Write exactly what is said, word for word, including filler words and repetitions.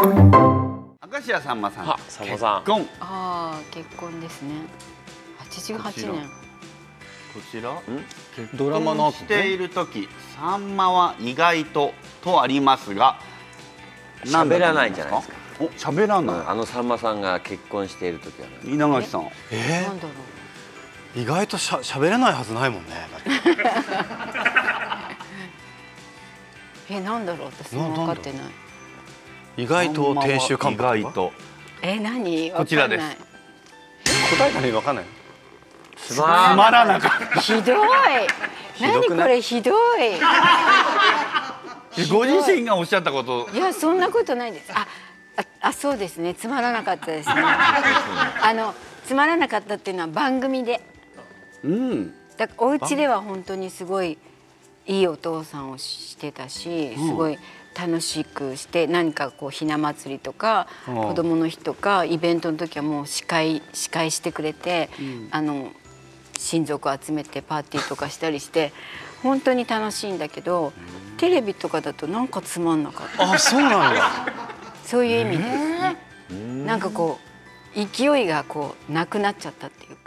明石家さんまさん、 あ、さんまさん。 結婚。 ああ、結婚ですね。はちじゅうはちねん。 こちらドラマの後ねしている時、さんまは意外ととありますが、 喋らないじゃないですか。 お、喋らない。 あのさんまさんが結婚している時はね。 稲垣さん。 えなんだろう。 ー、意外としゃ喋れないはずないもんね。 え、なんだろう、私も分かってない。 意外と亭主関白。 意外と。 え、何。 こちらです。 答えたら分かんない。 つままらなかった。 ひどい。何これ、ひどい。 ご自身がおっしゃったこと。 いや、そんなことないです。あ、あ、あ、そうですね。つまらなかったですね。あの、つまらなかったっていうのは番組で。 うん。 だからお家では本当にすごいいいお父さんをしてたし、すごい楽しくして、何かこうひな祭りとか子供の日とかイベントの時はもう司会司会してくれて、あの親族を集めてパーティーとかしたりして本当に楽しいんだけど、テレビとかだとなんかつまんなかった。 あ、そうなんだ。 そういう意味ですね。なんかこう勢いがこうなくなっちゃったっていうか。